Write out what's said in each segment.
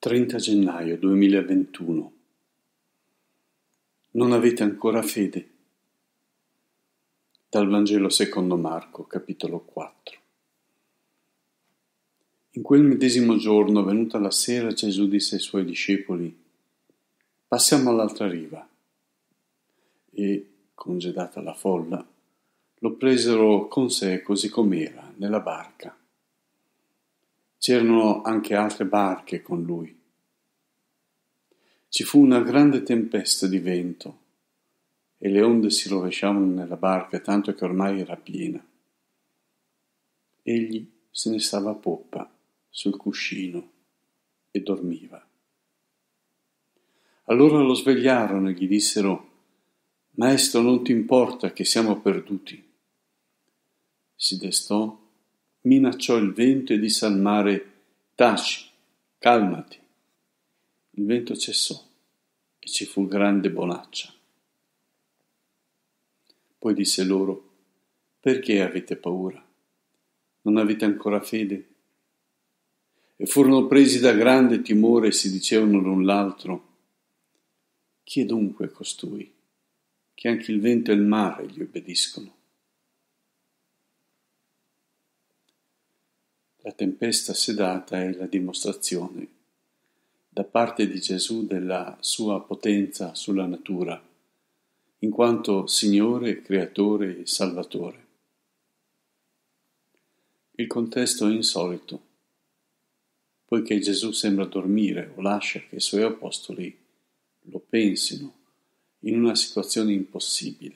30 gennaio 2021. Non avete ancora fede? Dal Vangelo secondo Marco, capitolo 4. In quel medesimo giorno, venuta la sera, Gesù disse ai suoi discepoli: passiamo all'altra riva. E, congedata la folla, lo presero con sé così com'era, nella barca. C'erano anche altre barche con lui. Ci fu una grande tempesta di vento e le onde si rovesciavano nella barca tanto che ormai era piena. Egli se ne stava a poppa sul cuscino e dormiva. Allora lo svegliarono e gli dissero: Maestro, non ti importa che siamo perduti? Si destò, minacciò il vento e disse al mare: taci, calmati. Il vento cessò e ci fu grande bonaccia. Poi disse loro: perché avete paura? Non avete ancora fede? E furono presi da grande timore e si dicevano l'un l'altro: chi è dunque costui, che anche il vento e il mare gli obbediscono? La tempesta sedata è la dimostrazione da parte di Gesù della sua potenza sulla natura, in quanto Signore, Creatore e Salvatore. Il contesto è insolito, poiché Gesù sembra dormire o lascia che i suoi apostoli lo pensino in una situazione impossibile.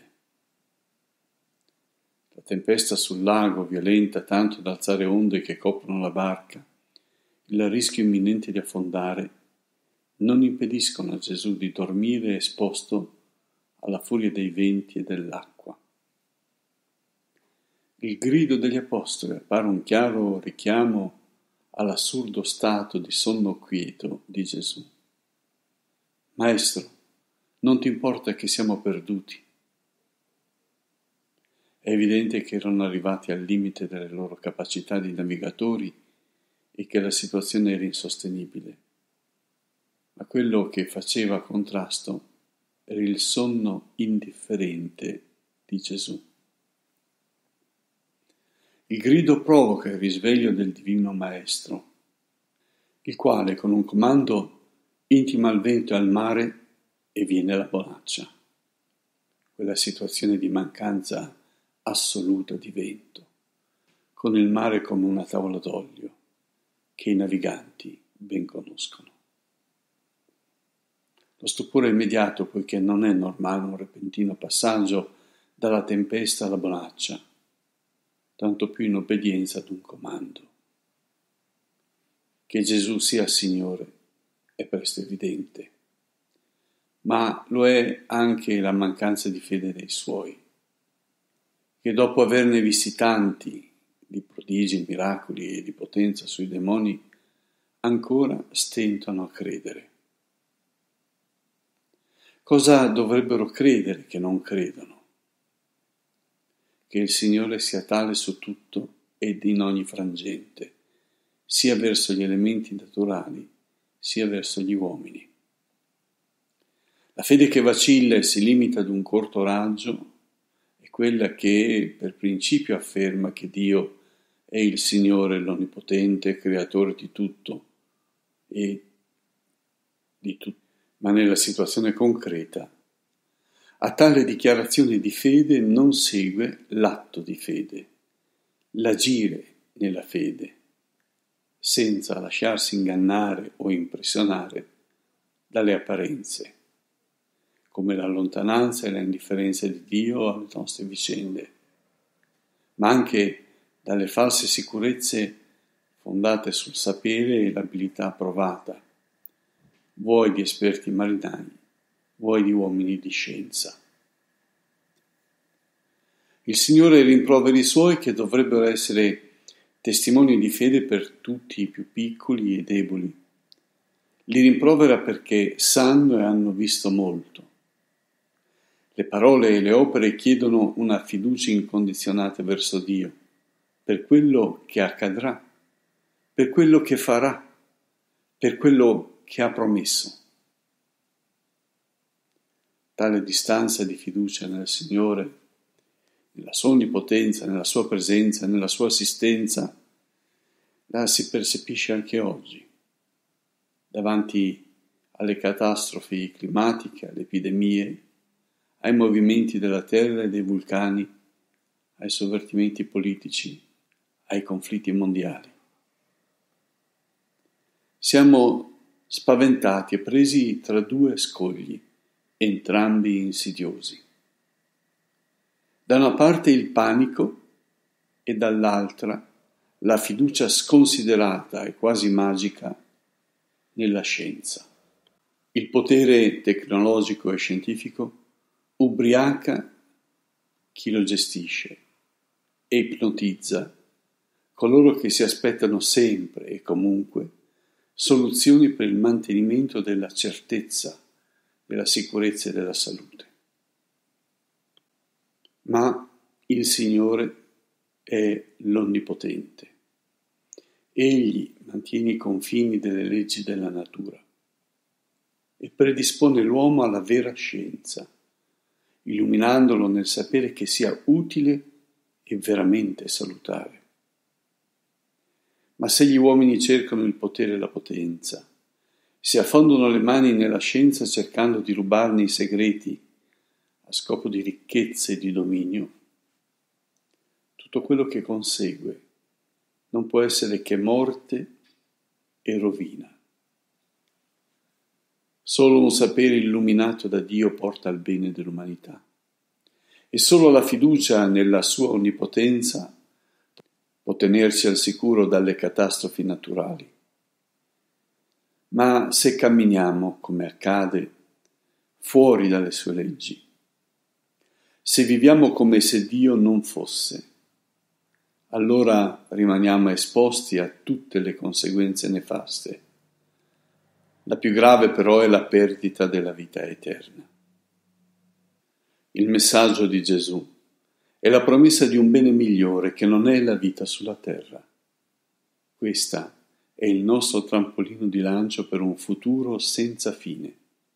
La tempesta sul lago, violenta tanto da alzare onde che coprono la barca, il rischio imminente di affondare, non impediscono a Gesù di dormire esposto alla furia dei venti e dell'acqua. Il grido degli apostoli appare un chiaro richiamo all'assurdo stato di sonno quieto di Gesù. Maestro, non ti importa che siamo perduti? È evidente che erano arrivati al limite delle loro capacità di navigatori e che la situazione era insostenibile. Ma quello che faceva contrasto era il sonno indifferente di Gesù. Il grido provoca il risveglio del Divino Maestro, il quale con un comando intima al vento e al mare e viene la bonaccia, quella situazione di mancanza assoluta di vento, con il mare come una tavola d'olio che i naviganti ben conoscono. Lo stupore è immediato, poiché non è normale un repentino passaggio dalla tempesta alla bonaccia, tanto più in obbedienza ad un comando. Che Gesù sia Signore è presto evidente, ma lo è anche la mancanza di fede dei Suoi, che dopo averne visti tanti di prodigi, miracoli e di potenza sui demoni, ancora stentano a credere. Cosa dovrebbero credere che non credono? Che il Signore sia tale su tutto ed in ogni frangente, sia verso gli elementi naturali, sia verso gli uomini. La fede che vacilla e si limita ad un corto raggio è quella che per principio afferma che Dio è il Signore, l'Onnipotente, creatore di tutto e di tutto. Ma nella situazione concreta, a tale dichiarazione di fede non segue l'atto di fede, l'agire nella fede, senza lasciarsi ingannare o impressionare dalle apparenze, come la lontananza e la indifferenza di Dio alle nostre vicende, ma anche dalle false sicurezze fondate sul sapere e l'abilità provata, vuoi di esperti marinai, vuoi di uomini di scienza. Il Signore rimprovera i Suoi che dovrebbero essere testimoni di fede per tutti i più piccoli e deboli. Li rimprovera perché sanno e hanno visto molto. Le parole e le opere chiedono una fiducia incondizionata verso Dio, per quello che accadrà, per quello che farà, per quello che ha promesso. Tale distanza di fiducia nel Signore, nella sua onnipotenza, nella sua presenza, nella sua assistenza, la si percepisce anche oggi, davanti alle catastrofi climatiche, alle epidemie, ai movimenti della terra e dei vulcani, ai sovvertimenti politici, ai conflitti mondiali. Siamo spaventati e presi tra due scogli, entrambi insidiosi. Da una parte il panico e dall'altra la fiducia sconsiderata e quasi magica nella scienza. Il potere tecnologico e scientifico ubriaca chi lo gestisce e ipnotizza coloro che si aspettano sempre e comunque soluzioni per il mantenimento della certezza, della sicurezza e della salute. Ma il Signore è l'Onnipotente. Egli mantiene i confini delle leggi della natura e predispone l'uomo alla vera scienza, illuminandolo nel sapere che sia utile e veramente salutare. Ma se gli uomini cercano il potere e la potenza, si affondano le mani nella scienza cercando di rubarne i segreti a scopo di ricchezza e di dominio, tutto quello che consegue non può essere che morte e rovina. Solo un sapere illuminato da Dio porta al bene dell'umanità e solo la fiducia nella sua onnipotenza può tenerci al sicuro dalle catastrofi naturali. Ma se camminiamo, come accade, fuori dalle sue leggi, se viviamo come se Dio non fosse, allora rimaniamo esposti a tutte le conseguenze nefaste. La più grave però è la perdita della vita eterna. Il messaggio di Gesù è la promessa di un bene migliore che non è la vita sulla terra. Questa è il nostro trampolino di lancio per un futuro senza fine.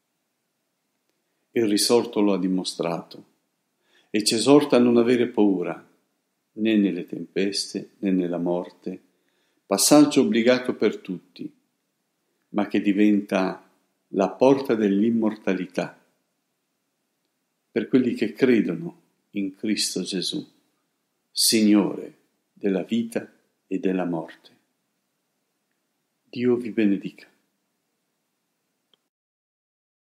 Il risorto lo ha dimostrato e ci esorta a non avere paura, né nelle tempeste né nella morte, passaggio obbligato per tutti, ma che diventa la porta dell'immortalità per quelli che credono in Cristo Gesù, Signore della vita e della morte. Dio vi benedica.